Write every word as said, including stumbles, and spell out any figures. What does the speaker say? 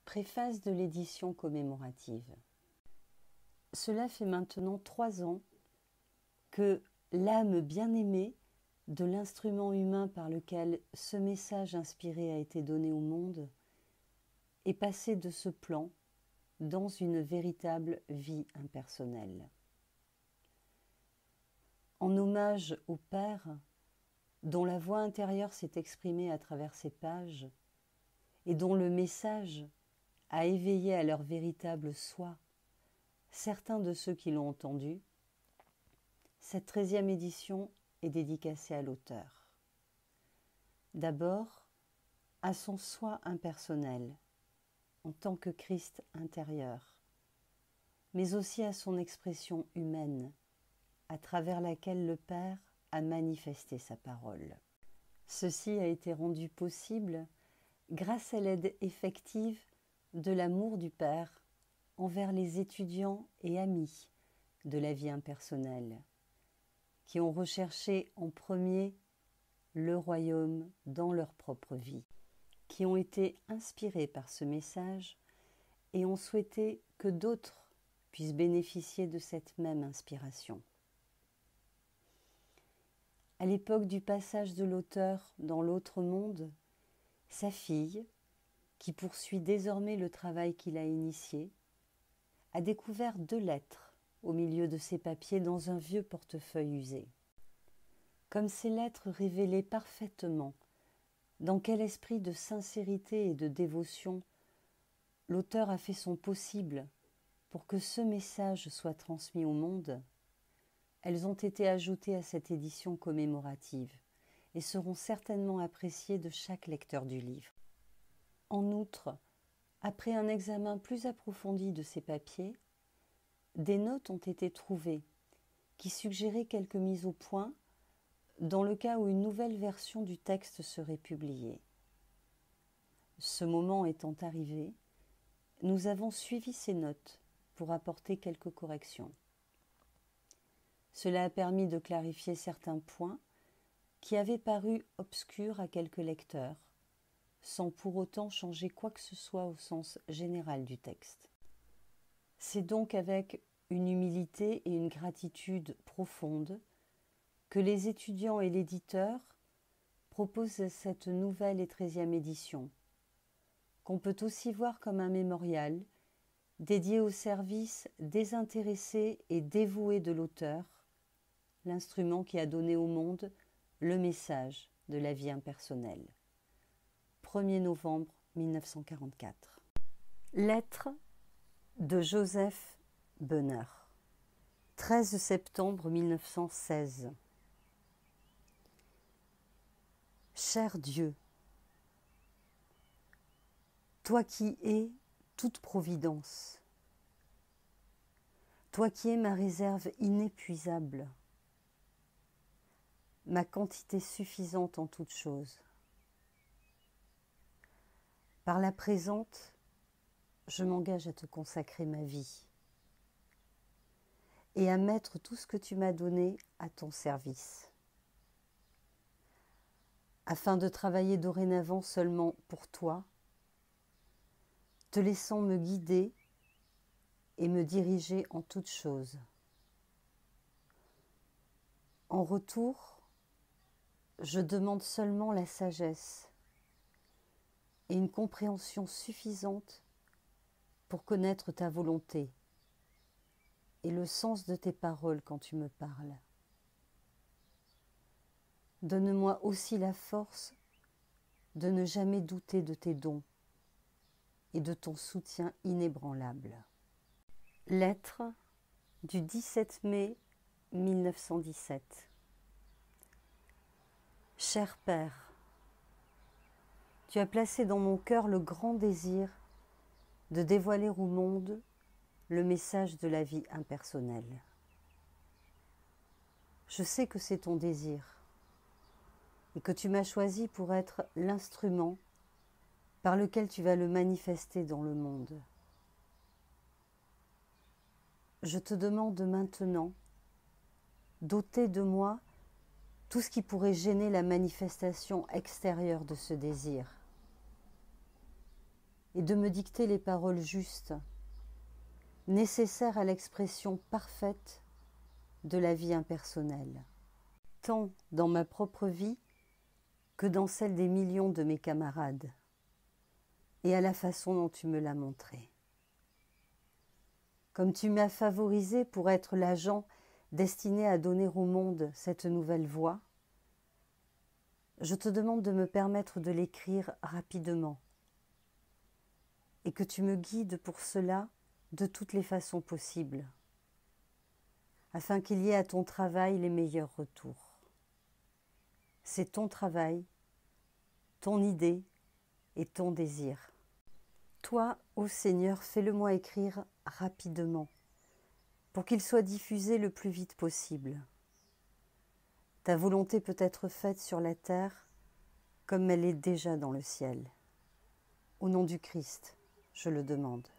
Préface de l'édition commémorative. Cela fait maintenant trois ans que l'âme bien-aimée de l'instrument humain par lequel ce message inspiré a été donné au monde est passée de ce plan dans une véritable vie impersonnelle. En hommage au Père, dont la voix intérieure s'est exprimée à travers ces pages et dont le message a éveillé à leur véritable soi certains de ceux qui l'ont entendu, cette treizième édition est dédicacée à l'auteur. D'abord, à son soi impersonnel, en tant que Christ intérieur, mais aussi à son expression humaine, à travers laquelle le Père a manifesté sa parole. Ceci a été rendu possible grâce à l'aide effective de l'amour du Père envers les étudiants et amis de la vie impersonnelle, qui ont recherché en premier le royaume dans leur propre vie, qui ont été inspirés par ce message et ont souhaité que d'autres puissent bénéficier de cette même inspiration. À l'époque du passage de l'auteur dans l'autre monde, sa fille, qui poursuit désormais le travail qu'il a initié, a découvert deux lettres au milieu de ses papiers dans un vieux portefeuille usé. Comme ces lettres révélaient parfaitement dans quel esprit de sincérité et de dévotion l'auteur a fait son possible pour que ce message soit transmis au monde, elles ont été ajoutées à cette édition commémorative et seront certainement appréciées de chaque lecteur du livre. En outre, après un examen plus approfondi de ces papiers, des notes ont été trouvées qui suggéraient quelques mises au point dans le cas où une nouvelle version du texte serait publiée. Ce moment étant arrivé, nous avons suivi ces notes pour apporter quelques corrections. Cela a permis de clarifier certains points qui avaient paru obscurs à quelques lecteurs, sans pour autant changer quoi que ce soit au sens général du texte. C'est donc avec une humilité et une gratitude profonde que les étudiants et l'éditeur proposent cette nouvelle et treizième édition, qu'on peut aussi voir comme un mémorial dédié au service désintéressé et dévoué de l'auteur, l'instrument qui a donné au monde le message de la vie impersonnelle. premier novembre mille neuf cent quarante-quatre. Lettre de Joseph Benner, treize septembre mille neuf cent seize. Cher Dieu, toi qui es toute providence, toi qui es ma réserve inépuisable, ma quantité suffisante en toutes choses. Par la présente, je m'engage à te consacrer ma vie et à mettre tout ce que tu m'as donné à ton service, afin de travailler dorénavant seulement pour toi, te laissant me guider et me diriger en toutes choses. En retour, je demande seulement la sagesse et une compréhension suffisante pour connaître ta volonté et le sens de tes paroles quand tu me parles. Donne-moi aussi la force de ne jamais douter de tes dons et de ton soutien inébranlable. Lettre du dix-sept mai mille neuf cent dix-sept. Cher Père, tu as placé dans mon cœur le grand désir de dévoiler au monde le message de la vie impersonnelle. Je sais que c'est ton désir et que tu m'as choisi pour être l'instrument par lequel tu vas le manifester dans le monde. Je te demande maintenant d'ôter de moi tout ce qui pourrait gêner la manifestation extérieure de ce désir. et de me dicter les paroles justes, nécessaires à l'expression parfaite de la vie impersonnelle, tant dans ma propre vie que dans celle des millions de mes camarades, et à la façon dont tu me l'as montré. Comme tu m'as favorisé pour être l'agent destiné à donner au monde cette nouvelle voie, je te demande de me permettre de l'écrire rapidement et que tu me guides pour cela de toutes les façons possibles, afin qu'il y ait à ton travail les meilleurs retours. C'est ton travail, ton idée et ton désir. Toi, ô Seigneur, fais-le-moi écrire rapidement, pour qu'il soit diffusé le plus vite possible. Ta volonté peut être faite sur la terre comme elle est déjà dans le ciel. Au nom du Christ, je le demande.